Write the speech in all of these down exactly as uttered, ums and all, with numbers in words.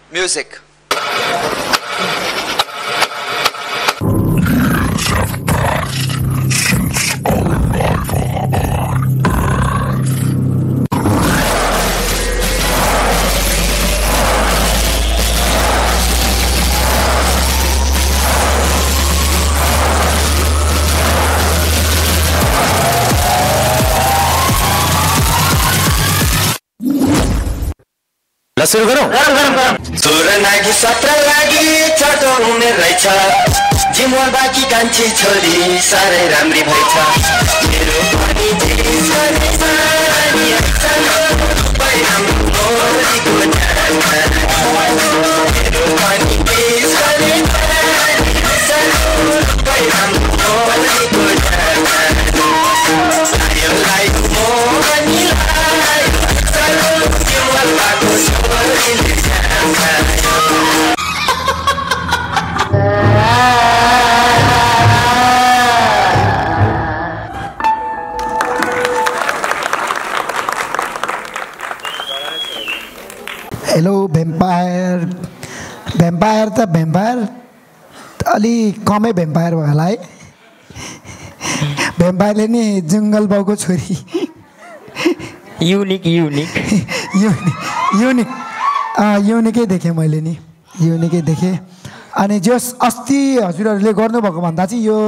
Music ल सुरु गरौँ। सोह्र नागी सत्र लागि चटो उमेर रहेछ जिम्वा बाँकी कान्छी छोरी साह्रै राम्री भएछ मेरो पनि हेलो भ्याम्पायर भ्याम्पायर त भ्याम्पायर अलि कमै भ्याम्पायर भयो होला है। भ्याम्पायरले नि जङ्गल बाउको छोरी युनिक युनिक युनिक युनिक युनिकै देखेँ मैले नि युनिकै देखेँ। अनि जस अस्ति हजुरहरूले गर्नुभएको भन्दा चाहिँ यो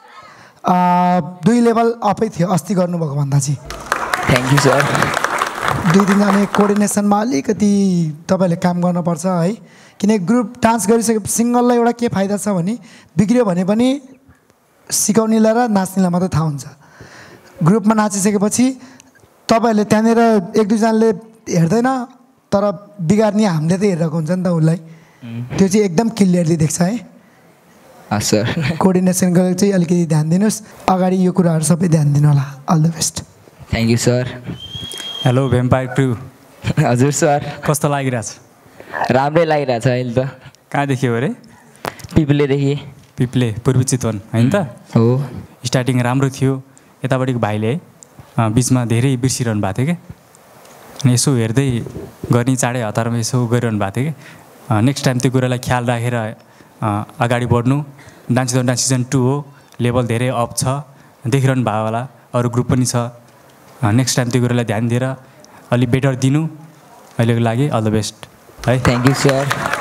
दुई लेभल अपै थियो अस्ति गर्नुभएको भन्दा चाहिँ। Thank you sir. दुई तिनजना कोअर्डिनेसनमा अलिकति तपाईँहरूले काम गर्नुपर्छ है, किन ग्रुप डान्स गरिसके सिङ्गललाई एउटा के फाइदा छ भने बिग्रियो भने पनि सिकाउनेलाई र नाच्नेलाई मात्रै थाहा हुन्छ। ग्रुपमा नाचिसकेपछि तपाईँहरूले त्यहाँनिर एक दुईजनाले हेर्दैन तर बिगार्ने हामीले त हेरेको हुन्छ नि त उसलाई, त्यो चाहिँ एकदम क्लियरली देख्छ है सर। कोअर्डिनेसन गरेर चाहिँ अलिकति ध्यान दिनुहोस्, अगाडि यो कुराहरू सबै ध्यान दिनु होला। All the best. Thank you sir. Hello vampire crew. हजुर सर। कस्तो लागिरहेछ? राम्रै लागिरहेछ अहिले त। कहाँदेखि हो अरे? पिप्लेदेखि। पिप्ले पूर्वी चितवन होइन त? हो। स्टार्टिङ राम्रो थियो, यतापट्टिको भाइले है बिचमा धेरै बिर्सिरहनु भएको थियो क्या, अनि यसो हेर्दै गर्ने चाँडै हतारमा यसो गरिरहनु भएको थियो कि नेक्स्ट टाइम त्यो कुरालाई ख्याल राखेर अगाडि बढ्नु। Dance Chitwan dance season two हो, लेभल धेरै अप छ, देखिरहनु भयो होला, अरू ग्रुप पनि छ। नेक्स्ट टाइम त्यो कुरालाई ध्यान दिएर अलि बेटर दिनु अहिलेको लागि। अल द बेस्ट है। Thank you sir.